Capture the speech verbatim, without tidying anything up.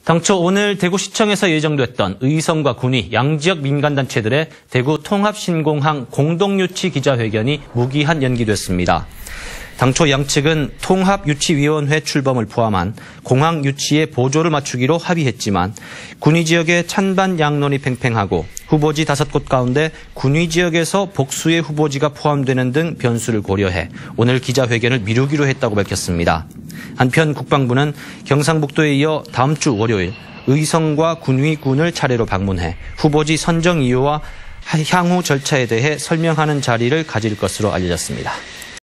당초 오늘 대구시청에서 예정됐던 의성과 군위, 양지역 민간단체들의 대구 통합신공항 공동유치 기자회견이 무기한 연기됐습니다. 당초 양측은 통합유치위원회 출범을 포함한 공항 유치에 보조를 맞추기로 합의했지만 군위 지역의 찬반 양론이 팽팽하고 후보지 다섯 곳 가운데 군위 지역에서 복수의 후보지가 포함되는 등 변수를 고려해 오늘 기자회견을 미루기로 했다고 밝혔습니다. 한편 국방부는 경상북도에 이어 다음 주 월요일 의성과 군위군을 차례로 방문해 후보지 선정 이유와 향후 절차에 대해 설명하는 자리를 가질 것으로 알려졌습니다.